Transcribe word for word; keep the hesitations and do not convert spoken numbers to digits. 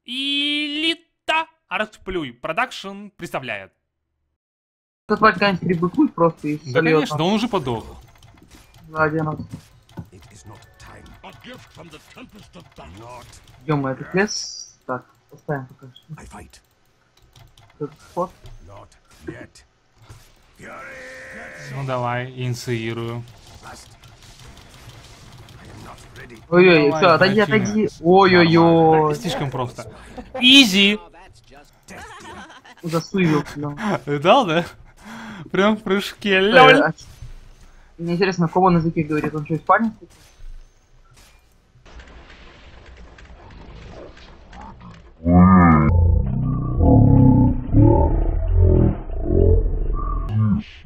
Элита Артплюй Продакшн представляет. Тут вальканец прибыкует просто и Да, конечно, да он уже подох. Сзади нас. Идем, этот лес. Так, поставим пока что. Тут спот. Ну давай, инициирую. Ой-ой, Давай, все, отойди, противник. отойди. Ой-ой-ой. Слишком просто. Изи! Засуивился, да. Видал, да? Прям в прыжке. Э, Лёль. а ч- Мне интересно, на кого он языке говорит? Он что, испанец?